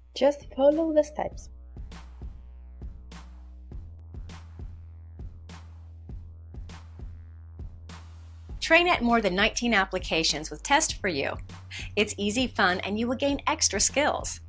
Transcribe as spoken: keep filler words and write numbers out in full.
Just follow the steps. Train at more than nineteen applications with tests for you. It's easy, fun, and you will gain extra skills.